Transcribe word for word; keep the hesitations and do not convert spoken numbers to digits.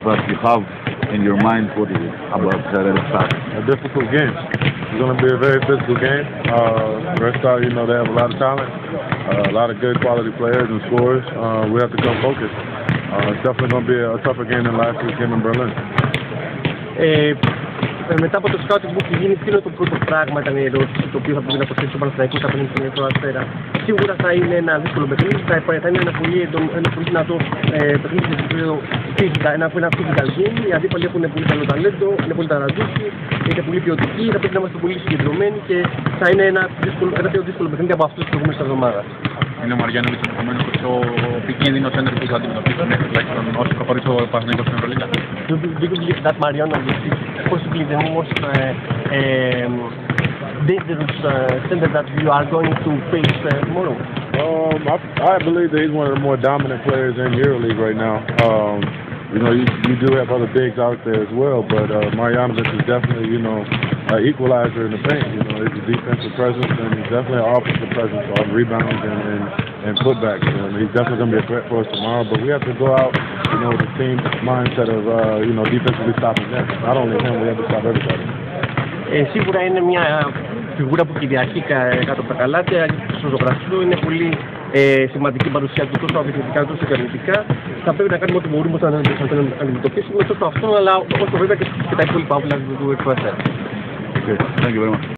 that you have in your mind? What is it about the Red Stars? A difficult game. It's going to be a very physical game. Uh, Red Star, you know, they have a lot of talent, uh, a lot of good quality players and scorers. Uh, we have to come focused. Uh, it's definitely going to be a tougher game than last week's game in Berlin. Ε, μετά από το scouting που έχει γίνει, ποιο είναι το πρώτο πράγμα, ήταν η ερώτηση, το οποίο θα πρέπει να προσθέσει ο Παναθηναϊκός απέναντι στον Ερυθρό Αστέρα. Σίγουρα θα είναι ένα δύσκολο παιχνίδι, θα, θα είναι ένα πολύ, ένα πολύ δυνατό ε, παιχνίδι σε επίπεδο physical, ένα, ένα physical game. Οι αντίπαλοι έχουν πολύ καλό ταλέντο, είναι πολύ ταραντούχοι, είναι πολύ ποιοτικοί, θα πρέπει να είμαστε πολύ συγκεντρωμένοι και θα είναι ένα, δύσκολο, ένα πιο δύσκολο παιχνίδι από αυτούς τους προηγούμενους εβδομάδας. Είναι ο Μαριάνοβιτς ενδεχομένως ο πιο επικίνδυνος έντερ που θα αντιμετωπίσει μέχρι τουλάχιστον όσο προχωρήσει ο Παναθηναϊκός στην Ευρωλίγα. Do you believe that Marjanovic is possibly the most uh, um, dangerous uh, center that you are going to face uh, tomorrow? Um, I, I believe that he's one of the more dominant players in EuroLeague right now. Um, you know, you, you do have other bigs out there as well, but uh, Marjanovic is definitely, you know, an equalizer in the paint. You know, he's a defensive presence and he's definitely an offensive presence on rebounds and, and, and putbacks. And he's definitely going to be a threat for us tomorrow, but we have to go out, you know, with the team mindset of, uh, you know, defensively stopping them. Not only him, we have to stop everybody. Ε, σίγουρα είναι μια φιγούρα που κυριαρχεί κάτω από τα καλάθια, στο ζωγραφείο, είναι πολύ ε, σημαντική παρουσία του τόσο αμυντικά τόσο και αρνητικά. Θα πρέπει να κάνουμε ό,τι μπορούμε να τον αντιμετωπίσουμε τόσο αυτόν, αλλά όσο βέβαια και τα υπόλοιπα όπλα του Ερυθρού Αστέρα. Okay, thank you very much.